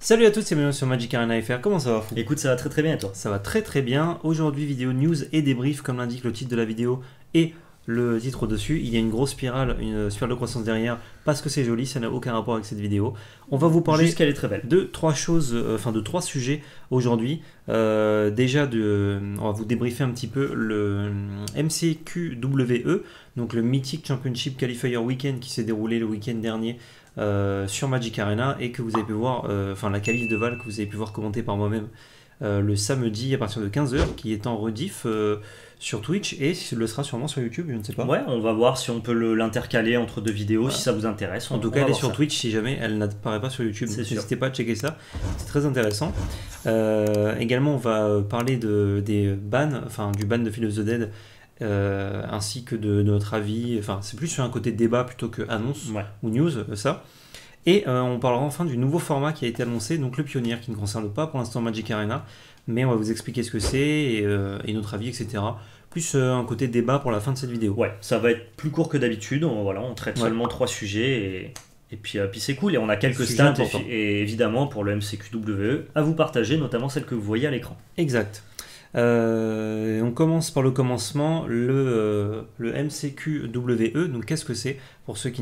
Salut à tous, c'est Benoît sur Magic Arena FR, comment ça va Fou? Écoute, ça va très très bien et toi? Ça va très très bien. Aujourd'hui, vidéo news et débrief, comme l'indique le titre de la vidéo et le titre au-dessus. Il y a une grosse spirale, une spirale de croissance derrière, parce que c'est joli, ça n'a aucun rapport avec cette vidéo. On va vous parler Juste qu'elle est très belle. de trois choses, de trois sujets aujourd'hui. Déjà, on va vous débriefer un petit peu le MCQWE, donc le Mythic Championship Qualifier Weekend qui s'est déroulé le week-end dernier sur Magic Arena et que vous avez pu voir, la qualif de Val que vous avez pu voir commenter par moi-même le samedi à partir de 15h, qui est en rediff sur Twitch et le sera sûrement sur YouTube, je ne sais pas. Ouais, on va voir si on peut l'intercaler entre deux vidéos, voilà. Si ça vous intéresse. En tout cas, elle est sur Twitch si jamais elle n'apparaît pas sur YouTube. N'hésitez pas à checker ça, c'est très intéressant. Également, on va parler des bans, du ban de Field of the Dead. Ainsi que de notre avis, c'est plus sur un côté débat plutôt que annonce ou news, ça. Et on parlera enfin du nouveau format qui a été annoncé, donc le pionnier, qui ne concerne pas pour l'instant Magic Arena, mais on va vous expliquer ce que c'est et notre avis, etc. Plus un côté débat pour la fin de cette vidéo. Ouais, ça va être plus court que d'habitude, on traite seulement 3 sujets et puis c'est cool, et on a quelques stats et évidemment pour le MCQWE à vous partager, notamment celle que vous voyez à l'écran. Exact. On commence par le commencement, le MCQWE. Donc qu'est-ce que c'est pour ceux qui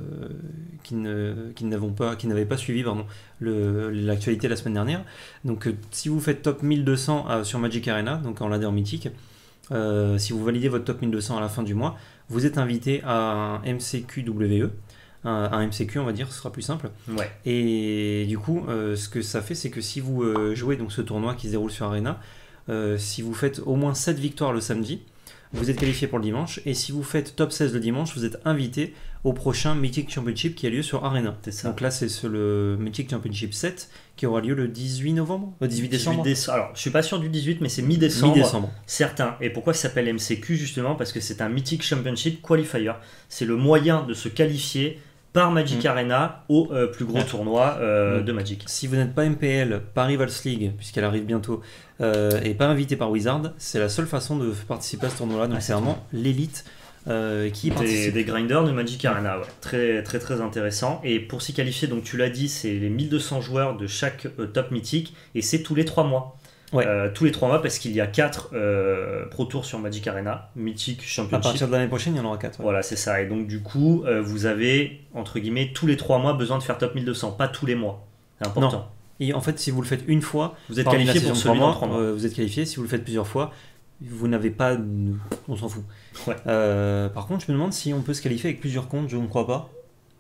n'avaient pas suivi l'actualité la semaine dernière. Donc si vous faites top 1200 sur Magic Arena, donc en ladder mythique, si vous validez votre top 1200 à la fin du mois, vous êtes invité à un MCQWE. Un MCQ, on va dire, ce sera plus simple. Ouais. Et du coup, ce que ça fait, c'est que si vous jouez donc ce tournoi qui se déroule sur Arena, si vous faites au moins 7 victoires le samedi, vous êtes qualifié pour le dimanche. Et si vous faites top 16 le dimanche, vous êtes invité au prochain Mythic Championship qui a lieu sur Arena. Donc là, c'est le Mythic Championship 7 qui aura lieu le 18 novembre 18 décembre. Alors, je suis pas sûr du 18, mais c'est mi-décembre. Mi-décembre. Certain. Et pourquoi ça s'appelle MCQ? Justement parce que c'est un Mythic Championship Qualifier. C'est le moyen de se qualifier par Magic Arena au plus gros tournoi de Magic. Si vous n'êtes pas MPL par Rivals League, puisqu'elle arrive bientôt, et pas invité par Wizard, c'est la seule façon de participer à ce tournoi-là. Donc c'est vraiment l'élite qui participe. Des grinders de Magic Arena, ouais. Très très très intéressant. Et pour s'y qualifier, donc tu l'as dit, c'est les 1200 joueurs de chaque top mythique, et c'est tous les 3 mois. Ouais. Tous les 3 mois, parce qu'il y a 4 Pro Tours sur Magic Arena, Mythic Championship. À partir de l'année prochaine, il y en aura 4. Ouais. Voilà, c'est ça. Et donc, du coup, vous avez, entre guillemets, tous les 3 mois besoin de faire top 1200, pas tous les mois. C'est important. Non. Et en fait, si vous le faites une fois, vous êtes qualifié pour celui dans 3 mois. Vous êtes qualifié. Si vous le faites plusieurs fois, vous n'avez pas. On s'en fout. Ouais. Par contre, je me demande si on peut se qualifier avec plusieurs comptes, je ne crois pas.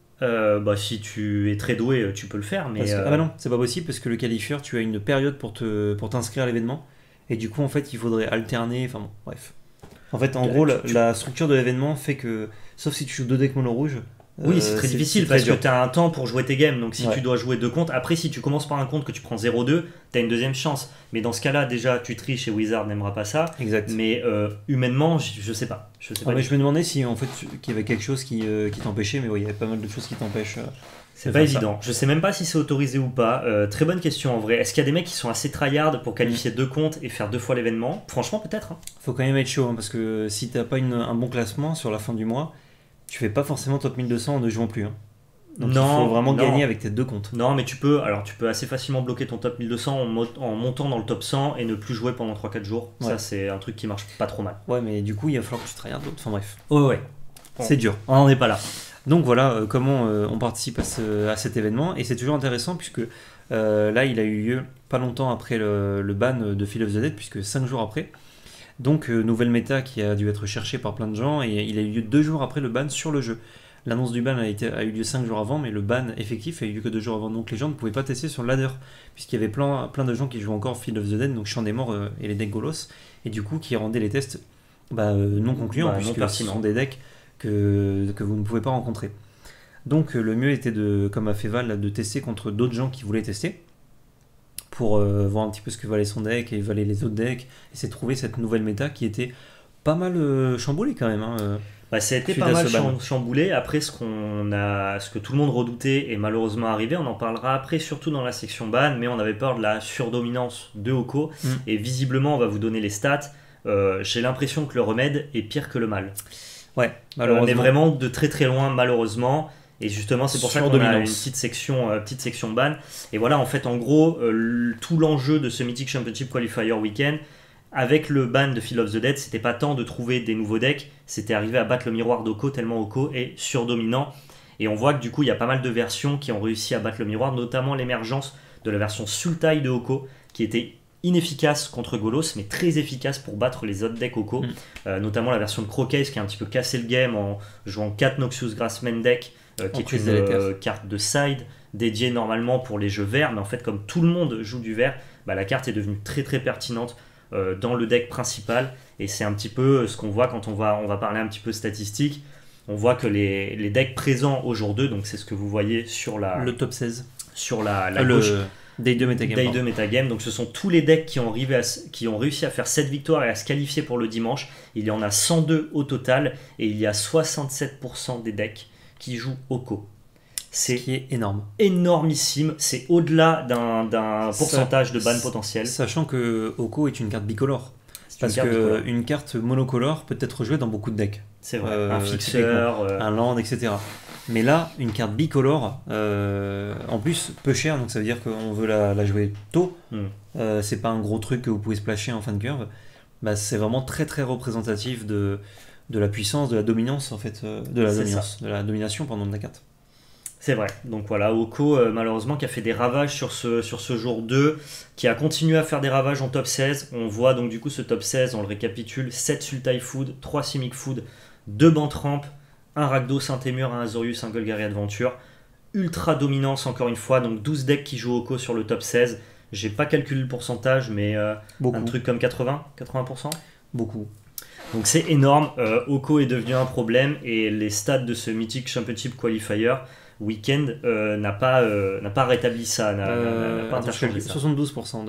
Si tu es très doué, tu peux le faire, mais non, c'est pas possible parce que le qualifier, tu as une période pour t'inscrire à l'événement, et du coup en fait il faudrait alterner, bref. En fait, en gros, la structure de l'événement fait que, sauf si tu joues 2 decks mono rouge. Oui, c'est très difficile parce que tu as un temps pour jouer tes games. Donc si tu dois jouer 2 comptes, après si tu commences par un compte que tu prends 0-2, tu as une deuxième chance. Mais dans ce cas-là, déjà tu triches et Wizard n'aimera pas ça. Exact. Mais humainement, je sais pas. Mais je me demandais si en fait qu'il y avait quelque chose qui t'empêchait, mais oui, il y avait pas mal de choses qui t'empêchent. C'est pas évident. Je sais même pas si c'est autorisé ou pas. Très bonne question en vrai. Est-ce qu'il y a des mecs qui sont assez tryhard pour qualifier 2 comptes et faire 2 fois l'événement? Franchement, peut-être. Faut quand même être chaud, parce que si t'as pas un bon classement sur la fin du mois, tu fais pas forcément top 1200 en ne jouant plus. Donc il faut vraiment gagner avec tes 2 comptes. Non, mais tu peux assez facilement bloquer ton top 1200 en montant dans le top 100 et ne plus jouer pendant 3-4 jours. Ouais. Ça, c'est un truc qui marche pas trop mal. Ouais, mais du coup, il va falloir que tu tryhardes d'autres. Enfin bref. Ouais. C'est dur. On n'en est pas là. Donc voilà comment on participe à cet événement, et c'est toujours intéressant puisque là il a eu lieu pas longtemps après le ban de Field of the Dead, puisque 5 jours après. Donc nouvelle méta qui a dû être cherchée par plein de gens, et il a eu lieu 2 jours après le ban sur le jeu. L'annonce du ban a eu lieu 5 jours avant, mais le ban effectif a eu lieu que 2 jours avant, donc les gens ne pouvaient pas tester sur le ladder, puisqu'il y avait plein de gens qui jouaient encore Field of the Dead, donc Chant des Morts et les decks Golos, et du coup qui rendaient les tests non concluants, puisque ce sont des decks que vous ne pouvez pas rencontrer. Donc le mieux était comme a fait Val, de tester contre d'autres gens qui voulaient tester, pour voir un petit peu ce que valait son deck et valait les autres decks, et c'est trouver cette nouvelle méta qui était pas mal chamboulée quand même. Ça a été pas mal chamboulé. Après, ce que tout le monde redoutait est malheureusement arrivé. On en parlera après, surtout dans la section ban, mais on avait peur de la surdominance de Oko, et visiblement on va vous donner les stats. J'ai l'impression que le remède est pire que le mal. Ouais, on est vraiment de très très loin malheureusement. Et justement, c'est pour ça qu'on a une petite section ban. Et voilà, en fait, en gros, tout l'enjeu de ce Mythic Championship Qualifier Weekend, avec le ban de Field of the Dead, c'était pas tant de trouver des nouveaux decks, c'était arriver à battre le miroir d'Oko, tellement Oko est surdominant. Et on voit que du coup, il y a pas mal de versions qui ont réussi à battre le miroir, notamment l'émergence de la version Sultai de Oko, qui était inefficace contre Golos, mais très efficace pour battre les autres decks Oko. Notamment la version de Crocase qui a un petit peu cassé le game en jouant 4 Noxious Grassman deck, qui est une carte de side dédiée normalement pour les jeux verts, mais en fait, comme tout le monde joue du vert, la carte est devenue très très pertinente dans le deck principal. Et c'est un petit peu ce qu'on voit quand on va parler un petit peu statistiques. On voit que les decks présents au jour 2, donc c'est ce que vous voyez sur le top 16, sur la gauche, Day 2 Metagame. Donc ce sont tous les decks qui ont réussi à faire 7 victoires et à se qualifier pour le dimanche. Il y en a 102 au total et il y a 67% des decks qui jouent Oko. C'est qui est énorme. Énormissime. C'est au-delà d'un pourcentage de ban potentiel. Sachant que Oko est une carte bicolore. Parce qu'une carte monocolore peut être jouée dans beaucoup de decks. C'est vrai. Un fixeur, un land, etc. Mais là, une carte bicolore, en plus peu chère, donc ça veut dire qu'on veut la jouer tôt. C'est pas un gros truc que vous pouvez splasher en fin de curve. C'est vraiment très très représentatif de la puissance, de la dominance en fait, de la domination pendant de la carte. C'est vrai. Donc voilà, Oko malheureusement qui a fait des ravages sur ce jour 2, qui a continué à faire des ravages en top 16. On voit donc du coup ce top 16, on le récapitule, 7 Sultai Food, 3 Simic Food, 2 Bantramp, un Rakdos, un Temur, un Azorius, un Golgari Adventure. Ultra dominance encore une fois, donc 12 decks qui jouent Oko sur le top 16. J'ai pas calculé le pourcentage, mais un truc comme 80%. Beaucoup. Donc c'est énorme. Oko est devenu un problème et les stats de ce Mythic Championship Qualifier Weekend n'a pas rétabli ça, n'a pas interchangé ça. 75%,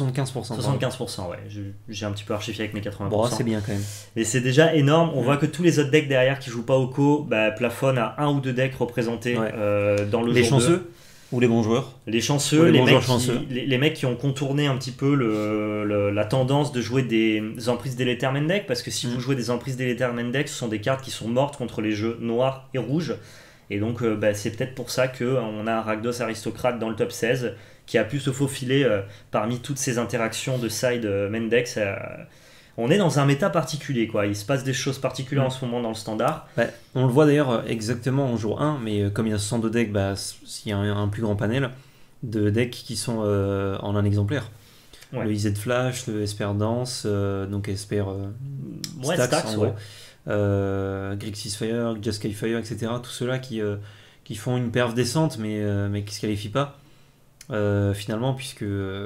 ouais. J'ai un petit peu archifié avec mes 80%. Bon, c'est bien quand même. Et c'est déjà énorme. On voit que tous les autres decks derrière qui jouent pas Oko plafonnent à un ou deux decks représentés dans le les jour chanceux 2. Ou les bons joueurs. Les chanceux, les mecs qui ont contourné un petit peu la tendance de jouer des emprises délétères main deck, parce que si vous jouez des emprises délétères main deck, ce sont des cartes qui sont mortes contre les jeux noirs et rouges. Et donc c'est peut-être pour ça qu'on a un Rakdos aristocrate dans le top 16 qui a pu se faufiler parmi toutes ces interactions de side main deck. On est dans un méta particulier, quoi. Il se passe des choses particulières en ce moment dans le standard. On le voit d'ailleurs exactement en jour 1, mais comme il y a 62 decks, il y a un plus grand panel de decks qui sont en un exemplaire. Ouais. Le IZ Flash, le Esper Dance, donc Esper Stax en gros. Grixis Fire, Just Sky Fire, etc. Tous ceux-là qui font une perf décente mais qui se qualifient pas finalement, puisque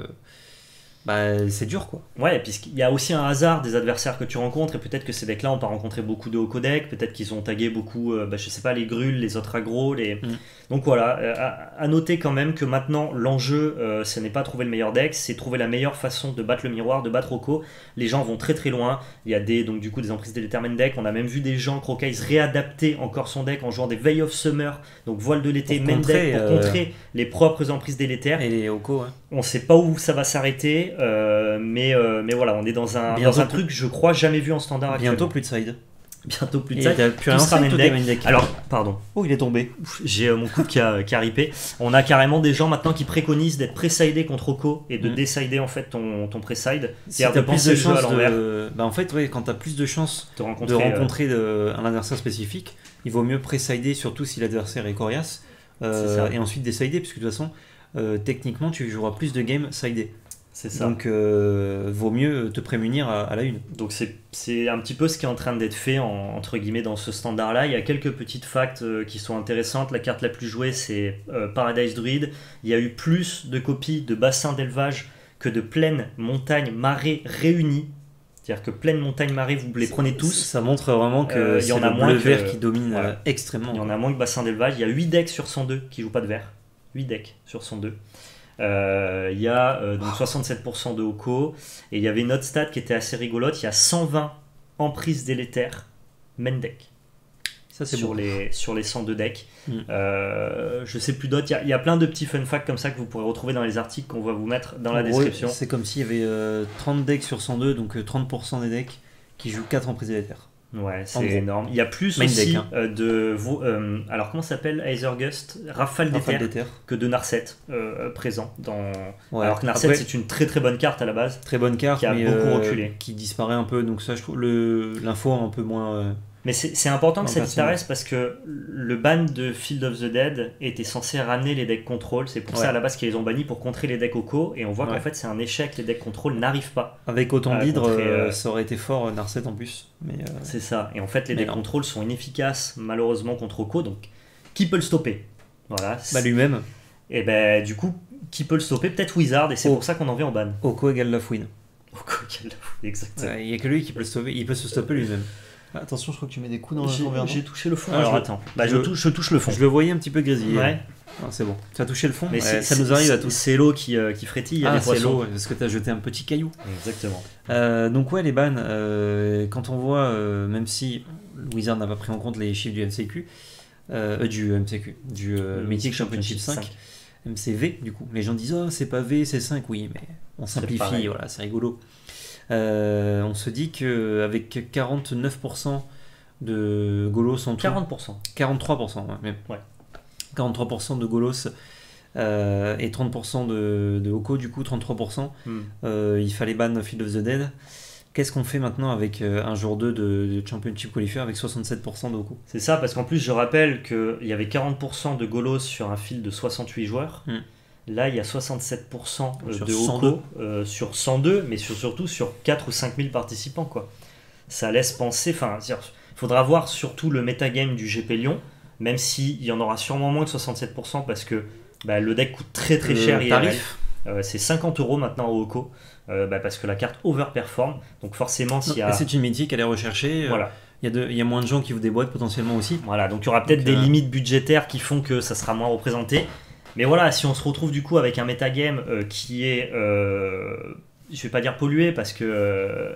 c'est dur, quoi. Ouais, puisqu'il y a aussi un hasard des adversaires que tu rencontres, et peut-être que ces decks-là ont pas rencontré beaucoup de Oko decks, peut-être qu'ils ont tagué beaucoup, je sais pas, les Gruls, les autres agros, donc voilà, à noter quand même que maintenant l'enjeu, ce n'est pas trouver le meilleur deck, c'est trouver la meilleure façon de battre le miroir, de battre Oko. Les gens vont très très loin, il y a donc du coup des emprises délétères main deck, on a même vu des gens, Crocase, réadapter encore son deck en jouant des Veil of Summer, donc voile de l'été main deck, pour contrer les propres emprises délétères. Et les Oko, ouais. On sait pas où ça va s'arrêter, mais voilà, on est dans un truc, je crois, jamais vu en standard actuellement. Bientôt plus de side. Bientôt plus de side. Tout sera main deck. Alors, pardon. Oh, il est tombé. J'ai mon coude qui a ripé. On a carrément des gens maintenant qui préconisent d'être pré-sidé contre Oko et de décider en fait ton pré-side. C'est-à-dire de penser les choses à l'envers. En fait, quand tu as plus de chances de rencontrer un adversaire spécifique, il vaut mieux pré-sider, surtout si l'adversaire est coriace, et ensuite décider, puisque de toute façon, techniquement, tu joueras plus de games sidés. C'est ça. Donc, vaut mieux te prémunir à la une. Donc, c'est un petit peu ce qui est en train d'être fait, entre guillemets, dans ce standard-là. Il y a quelques petites facts qui sont intéressantes. La carte la plus jouée, c'est Paradise Druid. Il y a eu plus de copies de bassins d'élevage que de plaines, montagnes, marais réunies. C'est-à-dire que plaines, montagnes, marais, vous les prenez tous. Ça montre vraiment que c'est le bleu vert qui domine extrêmement. Il y en a moins que bassins d'élevage. Il y a 8 decks sur 102 qui jouent pas de vert. 8 decks sur 102. Il y a donc 67% de Oko, et il y avait une autre stat qui était assez rigolote. Il y a 120 emprises délétères main deck. Ça, c'est sur les 102 decks. Je sais plus d'autres. Il y a plein de petits fun facts comme ça que vous pourrez retrouver dans les articles qu'on va vous mettre dans la description. C'est comme s'il y avait 30 decks sur 102, donc 30% des decks qui jouent 4 emprises délétères. Ouais, c'est énorme. Il y a plus Main aussi deck, alors comment ça s'appelle Aethergust, Rafale d'Éther que de Narset présent dans. Ouais. Alors que Narset Après, c'est une très très bonne carte à la base. très bonne carte, qui a mais beaucoup reculé. qui disparaît un peu. Donc ça, je trouve l'info un peu moins. Mais c'est important que ça Non, disparaisse parce que le ban de Field of the Dead était censé ramener les decks contrôle. C'est pour ça à la base qu'ils les ont bannis pour contrer les decks OCO. Et on voit qu'en fait c'est un échec, les decks contrôle n'arrivent pas. Avec autant d'hydre, ça aurait été fort Narset en plus. Mais c'est ça. Et en fait les decks contrôle sont inefficaces malheureusement contre OCO. Donc qui peut le stopper? Voilà. Lui-même. Et du coup, qui peut le stopper? Peut-être Wizard. Et c'est pour ça qu'on en vient en ban. OCO égale la fouine. OCO égale la fouine, exactement. Il n'y a que lui qui peut le stopper. Il peut se stopper lui-même. Attention, je crois que tu mets des coups dans la convergence. J'ai touché le fond. Alors attends, je touche le fond. Je le voyais un petit peu grésiller. Ouais. Ah, c'est bon. Tu as touché le fond. Mais ça nous arrive à tous. C'est l'eau qui frétille. C'est l'eau parce que tu as jeté un petit caillou. Exactement. Donc ouais, les bans. Quand on voit, même si Wizard n'a pas pris en compte les chiffres du MCQ, du Mythic Championship 5. MCV du coup. Les gens disent c'est pas V, c'est 5. Oui, mais on simplifie. Voilà, c'est rigolo. On se dit qu'avec 49% de Golos en tout, 40%. 43%, même. Ouais. 43% de Golos et 30% de Oko, du coup 33%. Il fallait ban Field of the Dead. Qu'est-ce qu'on fait maintenant avec un jour 2 de Championship Qualifier avec 67% de Oko? C'est ça, parce qu'en plus je rappelle qu'il y avait 40% de Golos sur un field de 68 joueurs. Là, il y a 67% de Oko sur 102, mais surtout sur 4 ou 5 000 participants, quoi. Ça laisse penser... Enfin, il faudra voir surtout le metagame du GP Lyon, même s'il y en aura sûrement moins que 67%, parce que le deck coûte très très cher. Tarif c'est 50 € maintenant au Oko, parce que la carte overperform. Donc forcément, s'il y a... C'est une mythique, elle est recherchée. Voilà. Il y a moins de gens qui vous déboîtent potentiellement aussi. Voilà, donc il y aura peut-être des limites budgétaires qui font que ça sera moins représenté. Mais voilà, si on se retrouve du coup avec un metagame qui est, je vais pas dire pollué parce que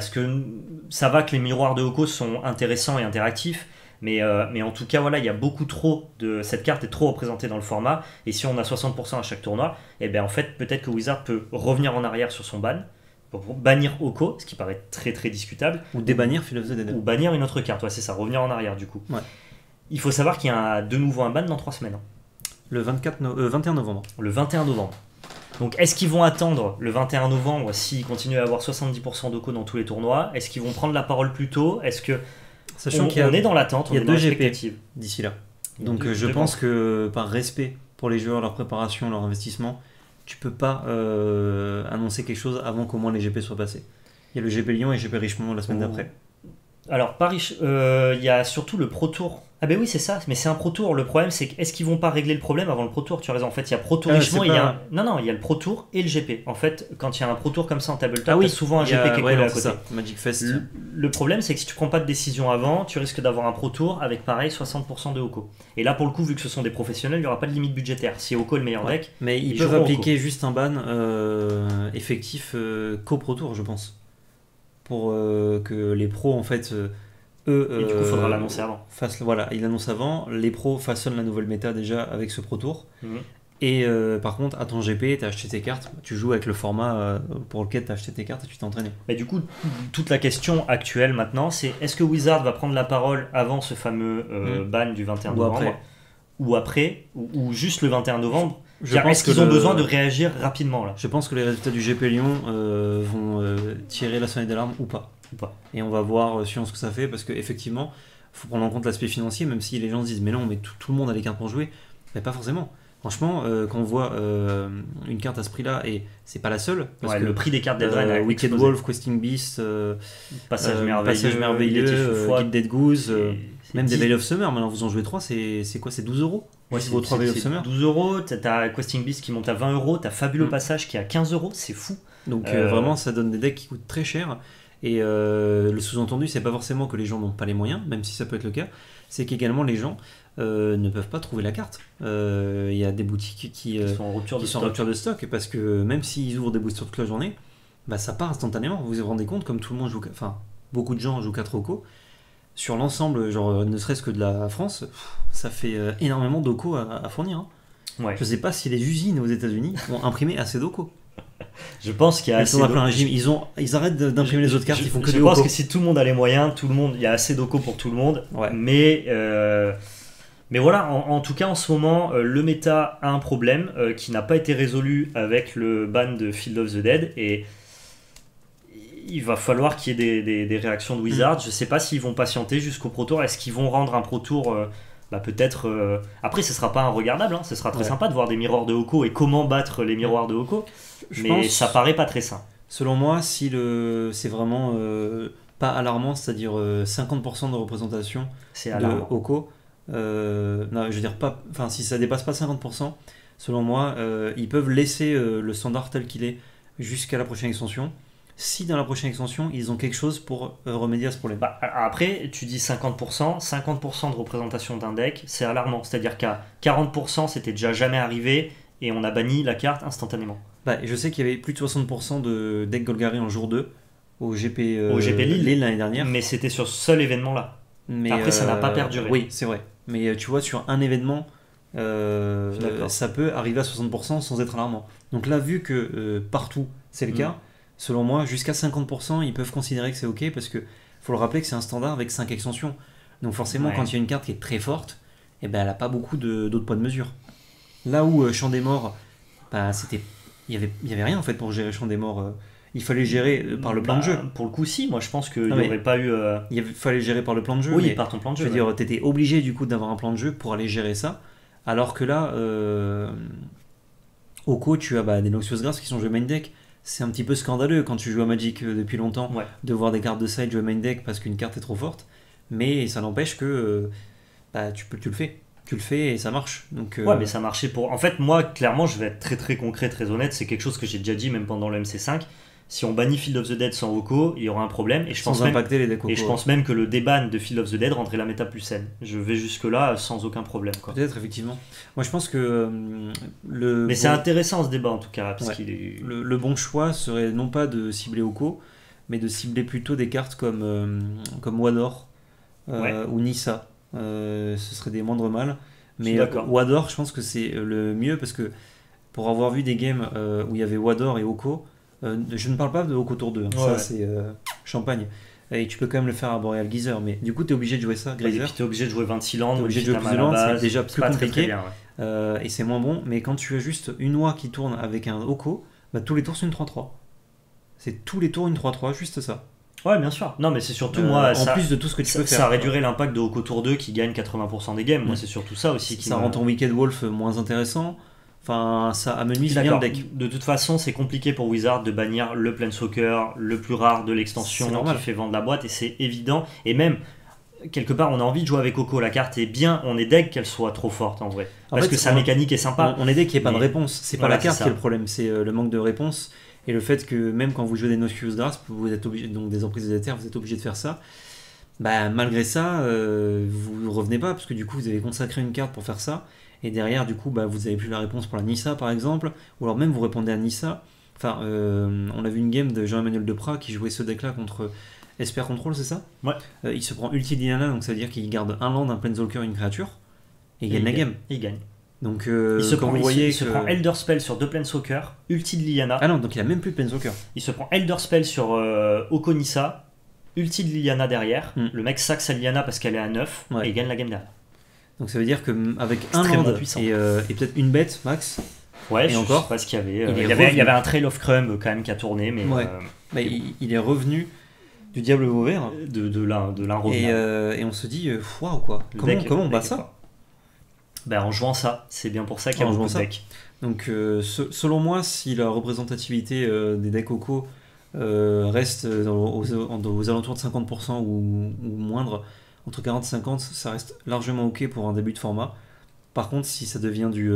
ça va que les miroirs de Oko sont intéressants et interactifs, mais en tout cas voilà, il y a beaucoup trop de cette carte est trop représentée dans le format, et si on a 60% à chaque tournoi, en fait peut-être que Wizard peut revenir en arrière sur son ban pour bannir Oko, ce qui paraît très très discutable, ou débannir Field of the Dead, ou bannir une autre carte. Ouais, c'est ça, revenir en arrière du coup. Ouais. Il faut savoir qu'il y a de nouveau un ban dans 3 semaines. Le 21 novembre. Le 21 novembre. Donc est-ce qu'ils vont attendre le 21 novembre s'ils continuent à avoir 70% d'Oko dans tous les tournois? Est-ce qu'ils vont prendre la parole plus tôt? Est-ce que Sachant on est dans l'attente, il y a 2 GP d'ici là. Donc je pense que que par respect pour les joueurs, leur préparation, leur investissement, tu peux pas annoncer quelque chose avant qu'au moins les GP soient passés. Il y a le GP Lyon et le GP Richemont la semaine d'après. Alors Paris, il y a surtout le Pro Tour. Ah ben oui, c'est ça, mais c'est un Pro Tour. Le problème, c'est est-ce qu'ils vont pas régler le problème avant le Pro Tour? Tu as raison, en fait, il y a Pro Tour Richemont, il y a le Pro Tour et le GP. En fait, quand il y a un Pro Tour comme ça en tabletop, il y a souvent un GP qui est collé à côté. Ça. Magic Fest. Le problème, c'est que si tu prends pas de décision avant, tu risques d'avoir un Pro Tour avec pareil 60% de Oko. Et là, pour le coup, vu que ce sont des professionnels, il n'y aura pas de limite budgétaire. Si Oko est le meilleur deck, mais ils peuvent appliquer juste un ban effectif qu'au Pro Tour, je pense, pour que les pros en fait. Et du coup, il faudra l'annoncer avant. Ils l'annoncent avant. Les pros façonnent la nouvelle méta déjà avec ce Pro Tour. Et par contre, à ton GP, tu as acheté tes cartes. Tu joues avec le format pour lequel tu as acheté tes cartes et tu t'es entraîné. Mais du coup, toute la question actuelle maintenant, c'est est-ce que Wizard va prendre la parole avant ce fameux ban du 21 novembre ou après, ou juste le 21 novembre? Est-ce qu'ils ont besoin de réagir rapidement là? Je pense que les résultats du GP Lyon vont tirer la sonnette d'alarme ou pas. Et on va voir suivant ce que ça fait, parce qu'effectivement il faut prendre en compte l'aspect financier, même si les gens se disent mais non, mais tout le monde a les cartes pour jouer, mais pas forcément. Franchement, quand on voit une carte à ce prix là, et c'est pas la seule, parce que le prix des cartes d'Eldraine, Wicked Wolf, Questing Beast, Passage merveilleux, Gilded Goose, même des Veil of Summer, maintenant vous en jouez 3, c'est quoi, c'est 12 €? Ouais, c'est vos 3 Veil of Summer, 12 €. T'as Questing Beast qui monte à 20 €, t'as Fabuleux Passage qui est à 15 €, c'est fou. Donc vraiment ça donne des decks qui coûtent très cher. Et le sous-entendu, c'est pas forcément que les gens n'ont pas les moyens, même si ça peut être le cas, c'est qu'également les gens ne peuvent pas trouver la carte. Il y a des boutiques qui sont en rupture de stock, parce que même s'ils ouvrent des boosters toute la journée, ça part instantanément. Vous vous rendez compte, comme tout le monde joue, enfin beaucoup de gens jouent 4 Oko, sur l'ensemble, genre ne serait-ce que de la France, ça fait énormément d'Oko à fournir. Hein. Ouais. Je sais pas si les usines aux États-Unis ont imprimé assez d'Oko. Je pense qu'il y a assez ils arrêtent d'imprimer les autres cartes, ils font que des Oko. Je pense que si tout le monde a les moyens, il y a assez d'Oko pour tout le monde. Ouais. Mais voilà, en tout cas en ce moment, le méta a un problème qui n'a pas été résolu avec le ban de Field of the Dead, et il va falloir qu'il y ait des réactions de Wizards. Je sais pas s'ils vont patienter jusqu'au Pro Tour. Est-ce qu'ils vont rendre un Pro Tour peut-être... Après, ce sera pas regardable, ce sera très sympa de voir des miroirs de Oko et comment battre les miroirs de Oko, mais ça paraît pas très sain. Selon moi, si c'est vraiment pas alarmant, c'est-à-dire 50% de représentation de Oko, non, je veux dire pas, enfin si ça dépasse pas 50%, selon moi, ils peuvent laisser le standard tel qu'il est jusqu'à la prochaine extension. Si dans la prochaine extension, ils ont quelque chose pour remédier à ce problème. Après, tu dis 50% de représentation d'un deck, c'est alarmant. C'est-à-dire qu'à 40%, c'était déjà jamais arrivé et on a banni la carte instantanément. Je sais qu'il y avait plus de 60% de decks Golgari en jour 2 au GP Lille l'année dernière. Mais c'était sur ce seul événement-là. Après, ça n'a pas perduré. Oui, c'est vrai. Mais tu vois, sur un événement, ça peut arriver à 60% sans être alarmant. Donc là, vu que partout c'est le cas, selon moi, jusqu'à 50%, ils peuvent considérer que c'est ok, parce que faut le rappeler que c'est un standard avec 5 extensions. Donc forcément, quand il y a une carte qui est très forte, elle n'a pas beaucoup d'autres poids de mesure. Là où Chant des Morts, il y avait rien en fait pour gérer Chant des Morts. Il fallait gérer par le plan de jeu. Pour le coup, si. Moi, je pense qu'il n'y aurait pas eu... Il fallait gérer par le plan de jeu. Oui, par ton plan de jeu. Je veux dire, t'étais obligé du coup d'avoir un plan de jeu pour aller gérer ça. Alors que là, Oko, tu as des Noxious Grasp qui sont joués main deck. C'est un petit peu scandaleux quand tu joues à Magic depuis longtemps de voir des cartes de side jouer main deck parce qu'une carte est trop forte. Mais ça n'empêche que tu le fais. Tu le fais et ça marche. Donc, mais ça marchait pour... En fait, moi, clairement, je vais être très très concret, très honnête. C'est quelque chose que j'ai déjà dit même pendant le MC5. Si on bannit Field of the Dead sans Oko, il y aura un problème. Et je pense impacter les decks Oko. Et je pense même que le déban de Field of the Dead rendrait la méta plus saine. Je vais jusque-là sans aucun problème. Peut-être, effectivement. Moi, je pense que Mais c'est intéressant ce débat en tout cas. Parce qu'il est... le bon choix serait non pas de cibler Oko, mais de cibler plutôt des cartes comme Wador ou Nissa. Ce serait des moindres mal. Mais Wador, je pense que c'est le mieux parce que pour avoir vu des games où il y avait Wador et Oko, je ne parle pas de Oko Tour 2, ça c'est champagne. Et tu peux quand même le faire à Boreal Geyser, mais du coup tu es obligé de jouer ça, Grazer. Et puis tu es obligé de jouer 26 landes, tu es obligé de jouer plus de landes, c'est déjà plus compliqué très bien, et c'est moins bon. Mais quand tu as juste une oie qui tourne avec un Oko, tous les tours c'est une 3-3. C'est tous les tours une 3-3, juste ça. Ouais, bien sûr. Non, mais c'est surtout moi. En plus de tout ce que tu peux faire. Ça réduirait l'impact de Oko Tour 2 qui gagne 80% des games. Moi, c'est surtout ça aussi. Ça rend ton Wicked Wolf moins intéressant. Enfin, ça amenuise bien le deck. De toute façon, c'est compliqué pour Wizard de bannir le Planeswalker, le plus rare de l'extension qui fait vendre la boîte, et c'est évident. Et même, quelque part, on a envie de jouer avec Oko. La carte est bien, on est deck qu'elle soit trop forte en vrai. Parce que sa mécanique est sympa. On est deck qu'il n'y ait pas de réponse. C'est pas la carte qui est le problème, c'est le manque de réponse. Et le fait que même quand vous jouez des Noxious Grasp, vous êtes obligé, donc des emprises de terre, vous êtes obligé de faire ça. Malgré ça, vous revenez pas, parce que du coup, vous avez consacré une carte pour faire ça. Et derrière, du coup, vous avez plus la réponse pour la Nissa, par exemple. Ou alors même, vous répondez à Nissa. Enfin, on a vu une game de Jean-Emmanuel Deprat qui jouait ce deck-là contre Esper Control, c'est ça ? Ouais. Il se prend Ulti Diana, donc ça veut dire qu'il garde un land, un Planeswalker, une créature. Et il gagne la game. Il gagne. Donc, il se prend Elder Spell sur 2 Planeswalker, Ulti de Liliana. Ah non, donc il a même plus de Planeswalker. Il se prend Elder Spell sur Okonissa, Ulti de Liliana derrière. Le mec sac sa Liliana parce qu'elle est à 9 et il gagne la game derrière. Donc ça veut dire qu'avec un land et peut-être une bête max. Ouais, et encore. Je sais pas ce qu'il y avait. Il y avait un Trail of Crumb quand même qui a tourné, mais. Il est revenu du diable vauvert. De l'un revenu. Et on se dit, waouh quoi. Comment on bat ça ? En jouant ça, c'est bien pour ça qu'il y a beaucoup de decks. Donc selon moi, si la représentativité des decks Oko reste aux alentours de 50% ou moindre, entre 40 et 50, ça reste largement ok pour un début de format. Par contre, si ça devient du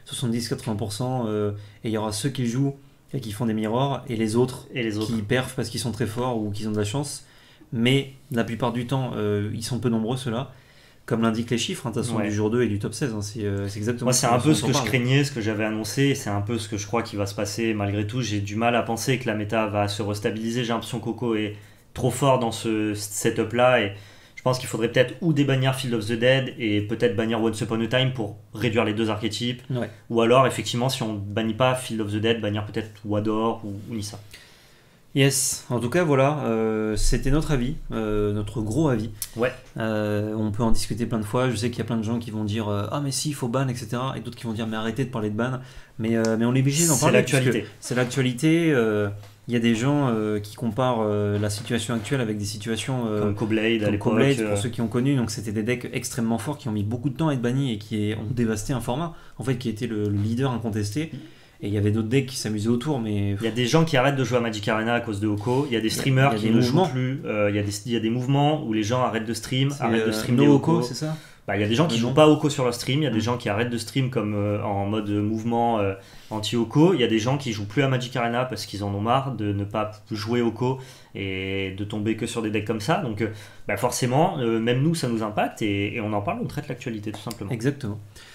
70-80%, et il y aura ceux qui jouent et qui font des mirrors, et les autres qui perfent parce qu'ils sont très forts ou qu'ils ont de la chance, mais la plupart du temps, ils sont peu nombreux ceux-là. Comme l'indiquent les chiffres, de toute façon, du jour 2 et du top 16. C'est exactement moi, c'est un peu ce que je craignais, ce que j'avais annoncé, et c'est un peu ce que je crois qui va se passer. Malgré tout, j'ai du mal à penser que la méta va se restabiliser. J'ai l'impression que Oko est trop fort dans ce setup-là, et Je pense qu'il faudrait peut-être ou débannir Field of the Dead et peut-être bannir Once Upon a Time pour réduire les deux archétypes. Ou alors, effectivement, si on bannit pas Field of the Dead, bannir peut-être Wador ou Nissa. Yes, en tout cas voilà, c'était notre avis, notre gros avis. Ouais. On peut en discuter plein de fois. Je sais qu'il y a plein de gens qui vont dire ah mais si il faut ban, etc. Et d'autres qui vont dire mais arrêtez de parler de ban. Mais on est obligé d'en parler. L'actualité. C'est l'actualité. Il y a des gens qui comparent la situation actuelle avec des situations comme Coblade à l'époque. Pour ceux qui ont connu, donc c'était des decks extrêmement forts qui ont mis beaucoup de temps à être bannis et qui ont dévasté un format en fait qui était le leader incontesté. Et il y avait d'autres decks qui s'amusaient autour, mais... Il y a des gens qui arrêtent de jouer à Magic Arena à cause de Oko, il y a des streamers qui ne jouent plus, il y a des mouvements où les gens arrêtent de stream, des Oko, c'est ça? Il y a des gens qui jouent pas Oko sur leur stream, il y a des gens qui arrêtent de stream comme en mode mouvement anti-Oko, il y a des gens qui jouent plus à Magic Arena parce qu'ils en ont marre de ne pas jouer Oko et de tomber que sur des decks comme ça, donc forcément, même nous ça nous impacte et on en parle, on traite l'actualité tout simplement. Exactement.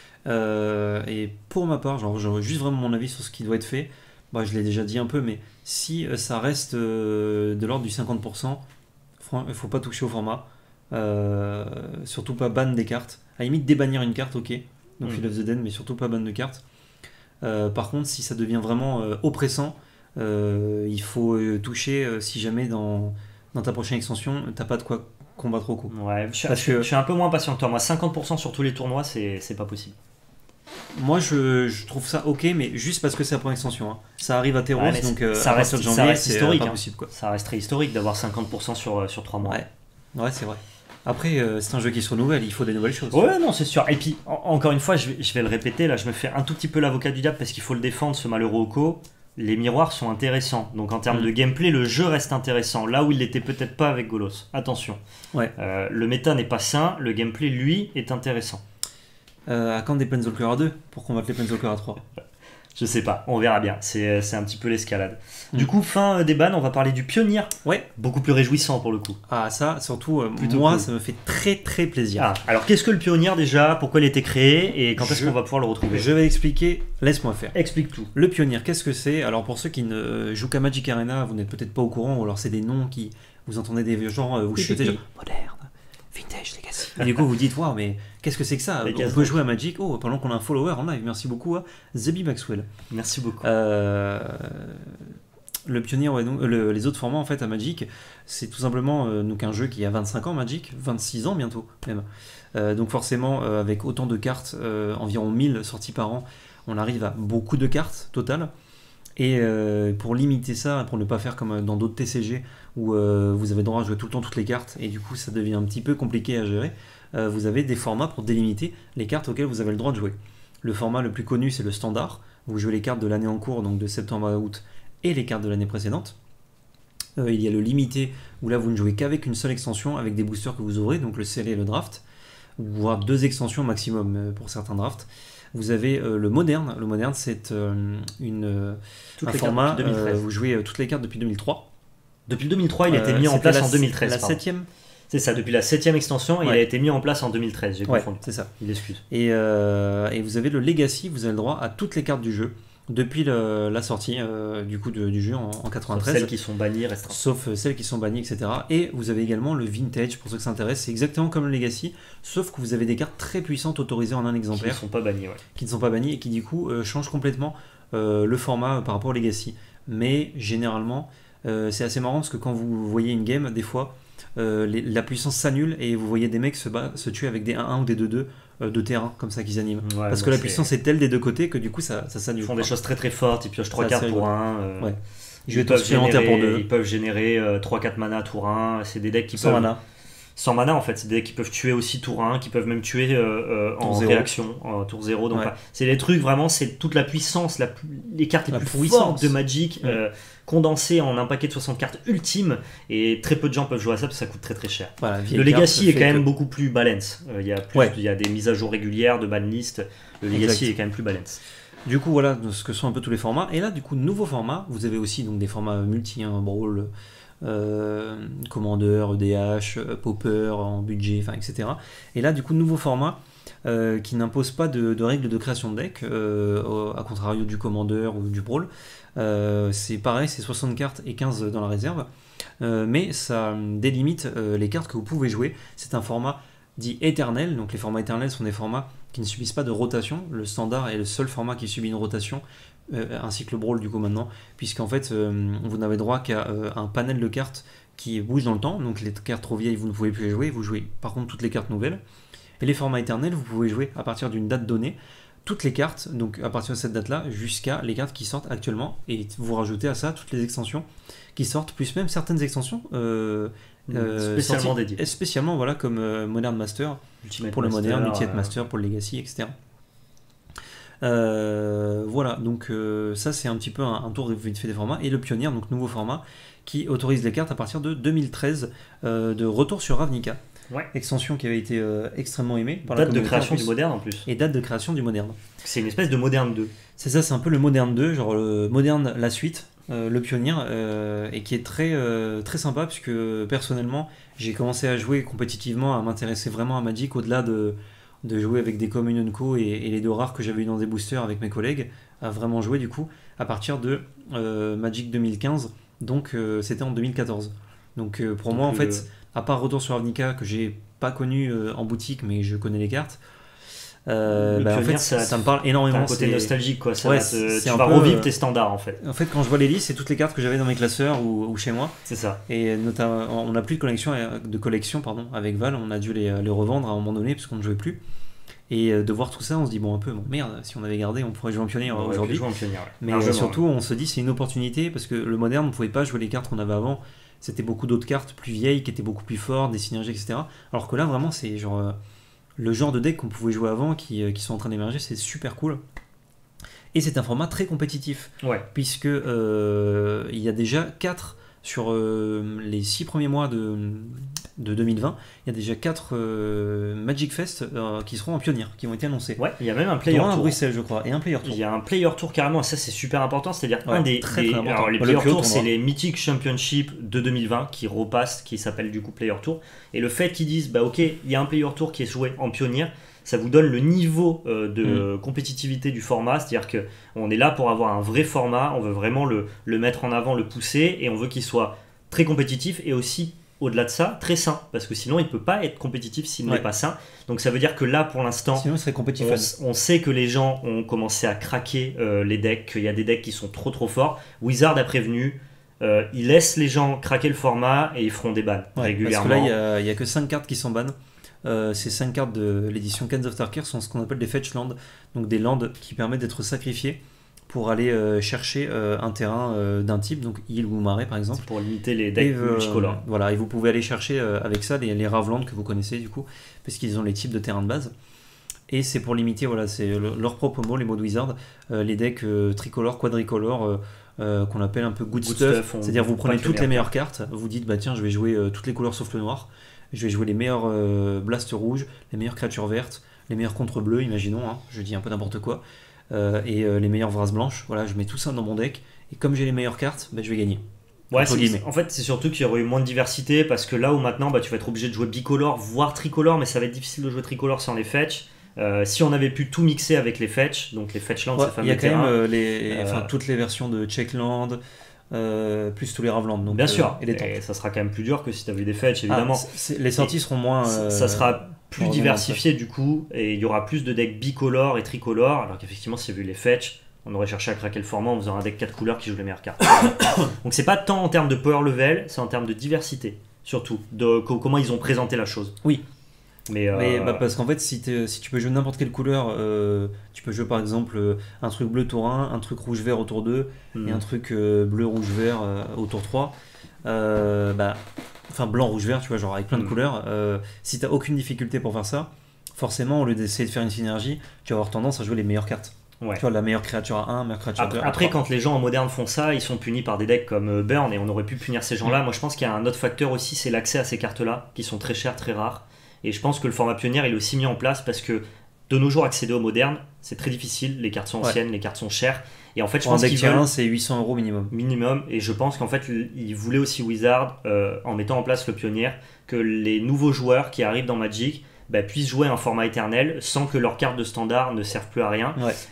Et pour ma part, j'aurais juste vraiment mon avis sur ce qui doit être fait. Je l'ai déjà dit un peu, mais si ça reste de l'ordre du 50%, il faut pas toucher au format. Surtout pas ban des cartes. À la limite, débannir une carte, ok. Donc Field of the Dead, mais surtout pas ban de cartes. Par contre, si ça devient vraiment oppressant, il faut toucher si jamais dans ta prochaine extension, t'as pas de quoi combattre Oko. Ouais, je suis un peu moins patient que toi. Moi, 50% sur tous les tournois, c'est pas possible. Moi, je trouve ça ok, mais juste parce que c'est la première extension. Hein. Ça arrive à Theros, donc ça reste historique. Pas possible, quoi. Ça reste très historique d'avoir 50% sur 3 mois. Ouais, c'est vrai. Après, c'est un jeu qui se renouvelle, il faut des nouvelles choses. Ouais, non, c'est sûr. Et puis, encore une fois, je vais le répéter, là, je me fais un tout petit peu l'avocat du diable parce qu'il faut le défendre, ce malheureux Oko. Les miroirs sont intéressants. Donc, en termes de gameplay, le jeu reste intéressant. Là où il l'était peut-être pas avec Golos. Attention. Ouais. Le méta n'est pas sain, le gameplay, lui, est intéressant. À quand des Planeswalkers à 2 pour combattre les Planeswalkers à 3? Je sais pas, on verra bien. C'est un petit peu l'escalade. Du coup, fin des bans, on va parler du pionnier. Ouais. Beaucoup plus réjouissant pour le coup. Ah, ça, surtout, moi, cool. Ça me fait très très plaisir. Ah, alors, qu'est-ce que le pionnier déjà? Pourquoi il a été créé? Et quand est-ce qu'on va pouvoir le retrouver? Je vais expliquer, laisse-moi faire. Explique tout. Le pionnier, qu'est-ce que c'est? Alors, pour ceux qui ne jouent qu'à Magic Arena, vous n'êtes peut-être pas au courant, ou alors c'est des noms qui. Vous entendez des gens, vous chutez genre moderne, vintage, legacy. Et du coup, vous dites, waouh, mais qu'est-ce que c'est que ça? On peut jouer à Magic. Oh, pendant qu'on a un follower en live, merci beaucoup à Zebi Maxwell. Merci beaucoup. Le pionnier, ouais, donc, les autres formats en fait à Magic, c'est tout simplement donc un jeu qui a 25 ans, Magic, 26 ans bientôt même. Donc forcément, avec autant de cartes, environ 1000 sorties par an, on arrive à beaucoup de cartes totales. Et pour limiter ça, pour ne pas faire comme dans d'autres TCG où vous avez le droit à jouer tout le temps toutes les cartes et du coup ça devient un petit peu compliqué à gérer, vous avez des formats pour délimiter les cartes auxquelles vous avez le droit de jouer. Le format le plus connu, c'est le standard. Vous jouez les cartes de l'année en cours, donc de septembre à août, et les cartes de l'année précédente. Il y a le limité, où là vous ne jouez qu'avec une seule extension, avec des boosters que vous aurez, donc le CL et le draft, voire 2 extensions maximum pour certains drafts. Vous avez le moderne. Le moderne, c'est un format, vous jouez toutes les cartes depuis 2003. Depuis 2003, il a été mis en place en 2013. La 7e. C'est ça, depuis la 7e extension, il a été mis en place en 2013, j'ai confondu. C'est ça. Il excuse. Et vous avez le Legacy, vous avez le droit à toutes les cartes du jeu, depuis la sortie du jeu en 93. Sauf celles qui sont bannies, restreintes. Sauf celles qui sont bannies, etc. Et vous avez également le Vintage, pour ceux que ça intéresse, c'est exactement comme le Legacy, sauf que vous avez des cartes très puissantes autorisées en un exemplaire. Qui ne sont pas bannies, ouais. Qui ne sont pas bannies et qui du coup changent complètement le format par rapport au Legacy. Mais généralement, c'est assez marrant parce que quand vous voyez une game, des fois, la puissance s'annule et vous voyez des mecs se tuer avec des 1-1 ou des 2-2 de terrain comme ça qu'ils animent. Ouais, parce que la puissance est telle des deux côtés que du coup ça s'annule. Ils font des choses très très fortes, ils piochent 3 cartes pour 1. Ouais. Ils peuvent générer 3-4 mana tour 1. C'est des decks qui sans peuvent. Mana. Sans mana en fait, c'est des decks qui peuvent tuer aussi tour 1, qui peuvent même tuer en réaction, tour 0. Donc c'est des trucs vraiment, c'est toute la puissance, les cartes les plus fortes de Magic. Condensé en un paquet de 60 cartes ultime, et très peu de gens peuvent jouer à ça parce que ça coûte très très cher. Voilà, le Legacy est quand même beaucoup plus balance. Il y a des mises à jour régulières de banlist. Le Legacy est quand même plus balance. Du coup, voilà ce que sont un peu tous les formats. Et là, du coup, nouveau format. Vous avez aussi donc des formats multi, Brawl, Commander, EDH, Popper en budget, etc. Et là, du coup, nouveau format qui n'impose pas de règles de création de deck, à contrario du Commander ou du Brawl. C'est pareil, c'est 60 cartes et 15 dans la réserve. mais ça délimite les cartes que vous pouvez jouer. C'est un format dit éternel, donc les formats éternels sont des formats qui ne subissent pas de rotation. Le standard est le seul format qui subit une rotation, ainsi que le brawl du coup maintenant, puisqu'en fait vous n'avez droit qu'à un panel de cartes qui bouge dans le temps, donc les cartes trop vieilles vous ne pouvez plus les jouer, vous jouez par contre toutes les cartes nouvelles. Et les formats éternels, vous pouvez jouer à partir d'une date donnée toutes les cartes, donc à partir de cette date-là, jusqu'à les cartes qui sortent actuellement, et vous rajoutez à ça toutes les extensions qui sortent, plus même certaines extensions spécialement dédiées. Spécialement, voilà, comme Modern Master, Ultimate pour le Master, Modern, Ultimate Master pour le Legacy, etc. Voilà, donc ça c'est un petit peu un tour vite fait des formats. Et le Pionnier, donc nouveau format, qui autorise les cartes à partir de 2013, de Retour sur Ravnica. Ouais. Extension qui avait été extrêmement aimée par date de création du Moderne en plus. Et date de création du Moderne. C'est une espèce de Moderne 2. C'est ça, c'est un peu le Moderne 2, genre le Moderne la suite, le Pionnier, et qui est très, très sympa, puisque personnellement j'ai commencé à jouer compétitivement, à m'intéresser vraiment à Magic, au-delà de jouer avec des Communion Co et les 2 rares que j'avais eu dans des boosters avec mes collègues, à vraiment jouer du coup à partir de Magic 2015, donc c'était en 2014. Donc pour moi en fait, à part Retour sur Ravnica que j'ai pas connu en boutique mais je connais les cartes, en fait ça me parle énormément. T'as un côté nostalgique quoi, tu vas peu, revivre tes standards en fait. En fait quand je vois les listes, c'est toutes les cartes que j'avais dans mes classeurs ou chez moi. C'est ça. Et notamment on n'a plus de collection avec Val, on a dû les revendre à un moment donné parce qu'on ne jouait plus. Et de voir tout ça, on se dit merde, si on avait gardé, on pourrait jouer en Pionnier aujourd'hui. Mais surtout, on se dit c'est une opportunité parce que le Moderne, on ne pouvait pas jouer les cartes qu'on avait avant. C'était beaucoup d'autres cartes plus vieilles qui étaient beaucoup plus fortes, des synergies, etc. Alors que là, vraiment, c'est genre le genre de deck qu'on pouvait jouer avant qui sont en train d'émerger, c'est super cool. Et c'est un format très compétitif, puisque il y a déjà 4 sur les 6 premiers mois de 2020, il y a déjà 4 Magic Fest qui seront en Pionnier, qui ont été annoncés. Ouais, il y a même un Player Tour. À Bruxelles, je crois, et un Player Tour. Il y a un Player Tour carrément, et ça c'est super important, c'est-à-dire très important. Alors, les Player Tours, c'est les Mythic Championship de 2020 qui repassent, qui s'appelle du coup Player Tour. Et le fait qu'ils disent, ok, il y a un Player Tour qui est joué en Pionnier, ça vous donne le niveau de compétitivité du format, c'est-à-dire qu'on est là pour avoir un vrai format, on veut vraiment le mettre en avant, le pousser, et on veut qu'il soit très compétitif et aussi, au-delà de ça, très sain, parce que sinon il ne peut pas être compétitif s'il n'est pas sain. Donc ça veut dire que là, pour l'instant, sinon, il serait compétitif. On sait que les gens ont commencé à craquer les decks, qu'il y a des decks qui sont trop forts. Wizard a prévenu, ils laissent les gens craquer le format et ils feront des bans régulièrement. Parce que là, il n'y a que 5 cartes qui sont bannes. Ces 5 cartes de l'édition Cans of Tarkir sont ce qu'on appelle des fetch lands, donc des lands qui permettent d'être sacrifiés pour aller chercher un terrain d'un type, donc île ou marais par exemple. C'est pour limiter les decks multicolores. Voilà, et vous pouvez aller chercher avec ça les Ravelands que vous connaissez du coup, parce qu'ils ont les types de terrains de base. Et c'est pour limiter, voilà, c'est leur propre mot, les mots de Wizard, les decks tricolores, quadricolores, qu'on appelle un peu good stuff. C'est-à-dire vous prenez toutes les meilleures cartes, vous dites tiens je vais jouer toutes les couleurs sauf le noir. Je vais jouer les meilleurs blasts rouges, les meilleures créatures vertes, les meilleurs contre bleus, imaginons, je dis un peu n'importe quoi, et les meilleures Vras blanches. Voilà, je mets tout ça dans mon deck, et comme j'ai les meilleures cartes, je vais gagner. Ouais, en fait, c'est surtout qu'il y aurait eu moins de diversité, parce que là où maintenant, tu vas être obligé de jouer bicolore, voire tricolore, mais ça va être difficile de jouer tricolore sans les fetch. Si on avait pu tout mixer avec les fetch, donc les fetchlands, ces fameux terrains. Il y a quand même toutes les versions de Checkland, plus tous les Ravelands. Donc, bien sûr, et ça sera quand même plus dur que si tu avais des fetch, évidemment. Les sorties seront moins. Ça sera plus diversifié du coup, et il y aura plus de decks bicolores et tricolores, alors qu'effectivement, si y avait eu les fetch, on aurait cherché à craquer le format en faisant un deck 4 couleurs qui joue les meilleures cartes. Donc c'est pas tant en termes de power level, c'est en termes de diversité, surtout, de comment ils ont présenté la chose. Oui. Mais parce qu'en fait, si tu peux jouer n'importe quelle couleur, tu peux jouer par exemple un truc bleu tour 1, un truc rouge-vert au tour 2, et un truc bleu-rouge-vert au tour 3. Enfin, blanc-rouge-vert, tu vois, genre avec plein de couleurs. Si tu n'as aucune difficulté pour faire ça, forcément, au lieu d'essayer de faire une synergie, tu vas avoir tendance à jouer les meilleures cartes. Ouais. Tu vois, la meilleure créature à 1, meilleure créature à 2. Après, quand les gens en moderne font ça, ils sont punis par des decks comme Burn, et on aurait pu punir ces gens-là. Moi, je pense qu'il y a un autre facteur aussi, c'est l'accès à ces cartes-là, qui sont très chères, très rares. Et je pense que le format Pionnier il est aussi mis en place parce que de nos jours accéder au moderne c'est très difficile, les cartes sont anciennes, les cartes sont chères, et en fait je pense qu'ils veulent c'est 800 € minimum, et je pense qu'en fait ils voulaient aussi Wizard en mettant en place le Pionnier, que les nouveaux joueurs qui arrivent dans Magic puissent jouer un format éternel sans que leurs cartes de standard ne servent plus à rien.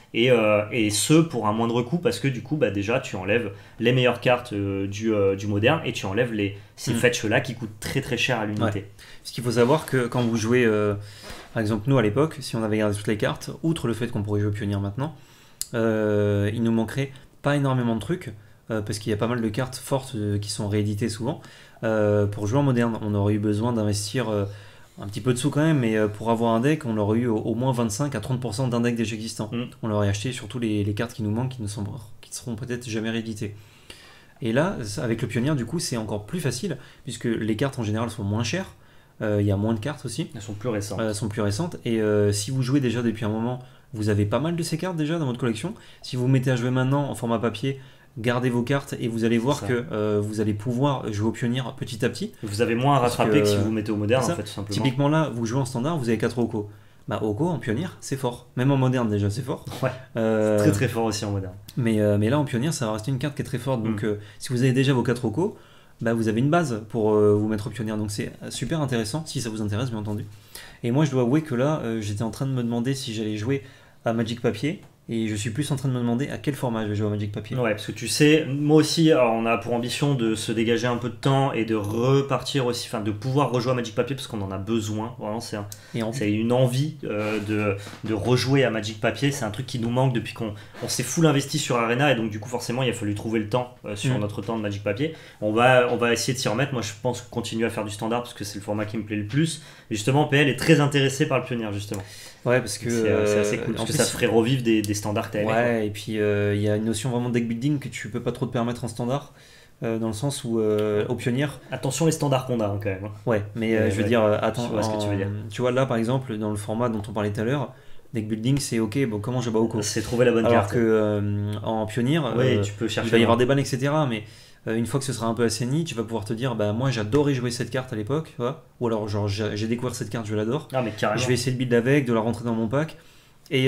Et ce pour un moindre coût, parce que du coup déjà tu enlèves les meilleures cartes du moderne et tu enlèves ces fetch là qui coûtent très très cher à l'unité. Parce qu'il faut savoir que quand vous jouez, par exemple nous à l'époque, si on avait gardé toutes les cartes, outre le fait qu'on pourrait jouer pionnier maintenant, il nous manquerait pas énormément de trucs, parce qu'il y a pas mal de cartes fortes qui sont rééditées souvent. Pour jouer en moderne, on aurait eu besoin d'investir un petit peu de sous quand même, mais pour avoir un deck, on aurait eu au moins 25 à 30% d'un deck déjà existant. On aurait acheté surtout les cartes qui nous manquent, qui ne seront peut-être jamais rééditées. Et là, avec le pionnier, du coup, c'est encore plus facile, puisque les cartes en général sont moins chères. Il y a moins de cartes aussi. Elles sont plus récentes. Et si vous jouez déjà depuis un moment, vous avez pas mal de ces cartes déjà dans votre collection. Si vous vous mettez à jouer maintenant en format papier, gardez vos cartes et vous allez voir que vous allez pouvoir jouer au pionnier petit à petit. Vous avez moins à rattraper que si vous vous mettez au moderne, en fait, tout simplement. Typiquement là, vous jouez en standard, vous avez 4 Oko. Oko en pionnier, c'est fort. Même en moderne déjà, c'est fort. C'est très très fort aussi en moderne. Mais là, en pionnier, ça va rester une carte qui est très forte. Donc si vous avez déjà vos 4 Oko, vous avez une base pour vous mettre au pionnier. Donc c'est super intéressant, si ça vous intéresse, bien entendu. Et moi, je dois avouer que là, j'étais en train de me demander si j'allais jouer à Magic Papier. Et je suis plus en train de me demander à quel format je vais jouer à Magic Papier. Ouais, parce que tu sais, moi aussi, alors on a pour ambition de se dégager un peu de temps et de repartir aussi, enfin de pouvoir rejouer à Magic Papier parce qu'on en a besoin. Vraiment, c'est une envie de rejouer à Magic Papier. C'est un truc qui nous manque depuis qu'on s'est full investi sur Arena et donc du coup forcément il a fallu trouver le temps sur notre temps de Magic Papier. On va essayer de s'y remettre. Moi je pense continuer à faire du standard parce que c'est le format qui me plaît le plus. Et justement, PL est très intéressé par le pionnier justement. Ouais, parce que c'est assez cool parce que ça ferait revivre des standards que t'as aimé. Ouais, et puis il y a une notion vraiment de deck building que tu peux pas trop te permettre en standard, dans le sens où au pionnier. Attention les standards qu'on a quand même. Ouais, mais je veux dire, attends, je vois ce que tu veux dire. Tu vois là par exemple dans le format dont on parlait tout à l'heure, deck building c'est ok, bon comment je bats Oko. C'est trouver la bonne carte. carte. Alors que en pionnier, tu peux chercher. Il va y avoir des bans etc. Mais une fois que ce sera un peu assaini, tu vas pouvoir te dire moi j'adorais jouer cette carte à l'époque, tu vois, ou alors genre j'ai découvert cette carte, je l'adore. Ah mais carrément. Je vais essayer de build avec, de la rentrer dans mon pack. Et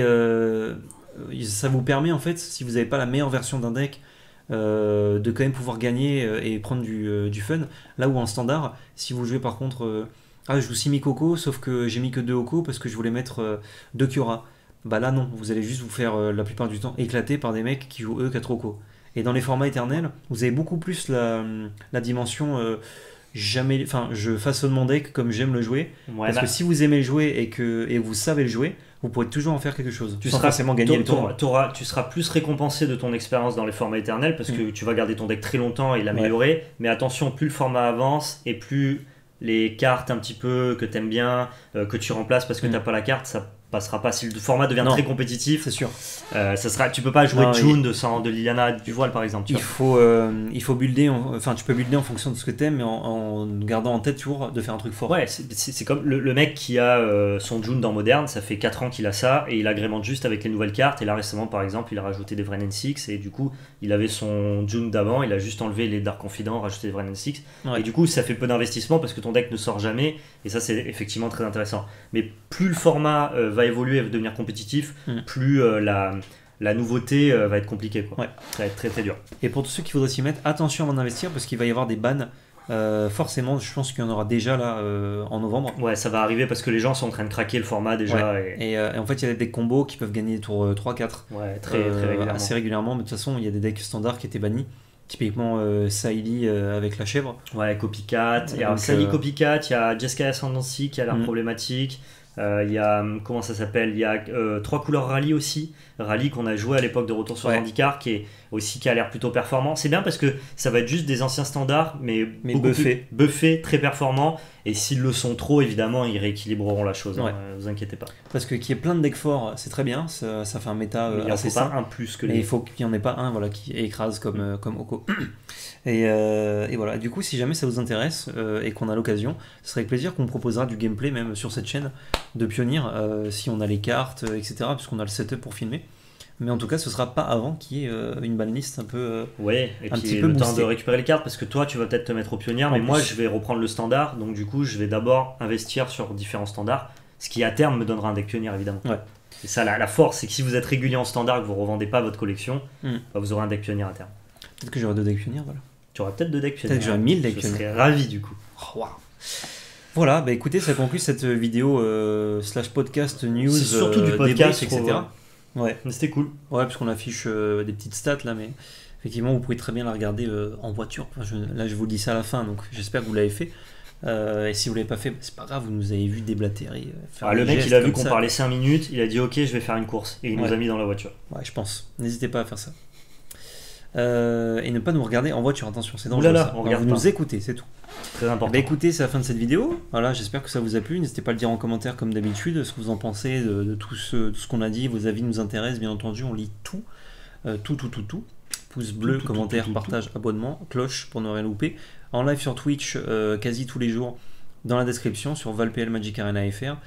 ça vous permet en fait, si vous n'avez pas la meilleure version d'un deck, de quand même pouvoir gagner et prendre du fun. Là où en standard, si vous jouez par contre, je joue 6 Mikoko, sauf que j'ai mis que 2 Oko parce que je voulais mettre 2 Kiora. Là non, vous allez juste vous faire la plupart du temps éclater par des mecs qui jouent eux 4 Oko. Et dans les formats éternels, vous avez beaucoup plus la dimension je façonne mon deck comme j'aime le jouer. Parce que si vous aimez le jouer et vous savez le jouer, vous pourrez toujours en faire quelque chose. Tu seras forcément gagner le tournoi. Tu seras plus récompensé de ton expérience dans les formats éternels parce que tu vas garder ton deck très longtemps et l'améliorer. Mais attention, plus le format avance et plus les cartes un petit peu que t'aimes bien, que tu remplaces parce que t'as pas la carte, ça passera pas. Si le format devient très compétitif, c'est sûr. Tu peux pas jouer June de Liliana du voile par exemple. Il faut builder, tu peux builder en fonction de ce que t'aimes, mais en gardant en tête toujours de faire un truc fort. Ouais, c'est comme le mec qui a son June dans Modern, ça fait 4 ans qu'il a ça et il agrémente juste avec les nouvelles cartes. Et là récemment par exemple, il a rajouté des Wrenn 6 et du coup il avait son June d'avant, il a juste enlevé les Dark Confident, rajouté des Wrenn 6 et du coup ça fait peu d'investissement parce que ton deck ne sort jamais et ça c'est effectivement très intéressant. Mais plus le format va évoluer et va devenir compétitif, plus la nouveauté va être compliquée quoi. Ça va être très très dur. Et pour tous ceux qui voudraient s'y mettre, attention avant d'investir parce qu'il va y avoir des bans. Forcément, je pense qu'il y en aura déjà là en novembre. Ouais, ça va arriver parce que les gens sont en train de craquer le format déjà. Et en fait, il y a des decks combos qui peuvent gagner des tours 3-4 très régulièrement. Assez régulièrement. Mais de toute façon, il y a des decks standards qui étaient bannis. Typiquement Saïli avec la chèvre. Ouais, Copycat. Il y a Saïli Copycat, il y a Jeskai Ascendancy qui a l'air problématique. Il y a, comment ça s'appelle, il y a 3 couleurs Rallye aussi, Rallye qu'on a joué à l'époque de Retour sur Zendikar qui a l'air plutôt performant. C'est bien parce que ça va être juste des anciens standards mais buffés, très performants, et s'ils le sont trop évidemment ils rééquilibreront la chose, vous inquiétez pas. Parce que qu'il y ait plein de decks forts c'est très bien, ça fait un méta assez sain. Un plus que mais il faut qu'il n'y en ait pas un qui écrase comme Oko. Et voilà, du coup si jamais ça vous intéresse et qu'on a l'occasion, ce serait avec plaisir qu'on proposera du gameplay même sur cette chaîne de Pionnier, si on a les cartes etc, puisqu'on a le setup pour filmer. Mais en tout cas ce sera pas avant qu'il y ait une banlist un peu et un puis petit peu le boostée. Temps de récupérer les cartes parce que toi tu vas peut-être te mettre au Pionnier, mais moi je vais reprendre le standard, donc du coup je vais d'abord investir sur différents standards, ce qui à terme me donnera un deck Pionnier évidemment. Et ça la force c'est que si vous êtes régulier en standard, que vous revendez pas votre collection, vous aurez un deck Pionnier à terme. Peut-être que j'aurai 2 decks Pionnier, voilà. Tu auras peut-être 2 decks Pionnier. Peut-être que j'aurai 1000 decks Pionnier. Je serais ravi du coup. Wow. Voilà, bah écoutez, ça conclut cette vidéo slash podcast news. C'est surtout du podcast, etc. Ouais, mais c'était cool. Ouais, parce qu'on affiche des petites stats là, mais effectivement, vous pouvez très bien la regarder en voiture. Enfin, là, je vous dis ça à la fin, donc j'espère que vous l'avez fait. Et si vous l'avez pas fait, c'est pas grave, vous nous avez vu déblatérer. Le mec, il a vu qu'on parlait 5 minutes, il a dit ok, je vais faire une course. Et il nous a mis dans la voiture. Ouais, je pense. N'hésitez pas à faire ça. Et ne pas nous regarder en voiture, attention, c'est dangereux. On regarde vous nous écoutez, c'est tout. Très important. Bah écoutez, c'est la fin de cette vidéo. Voilà, j'espère que ça vous a plu. N'hésitez pas à le dire en commentaire comme d'habitude, ce que vous en pensez de tout ce qu'on a dit. Vos avis nous intéressent, bien entendu, on lit tout. Tout. Pouce bleu, commentaire, partage, abonnement, cloche pour ne rien louper. En live sur Twitch quasi tous les jours dans la description sur ValPL Magic Arena FR.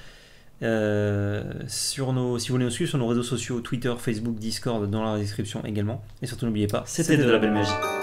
Si vous voulez nous suivre sur nos réseaux sociaux, Twitter, Facebook, Discord, dans la description également. Et surtout n'oubliez pas, c'était de la belle magie.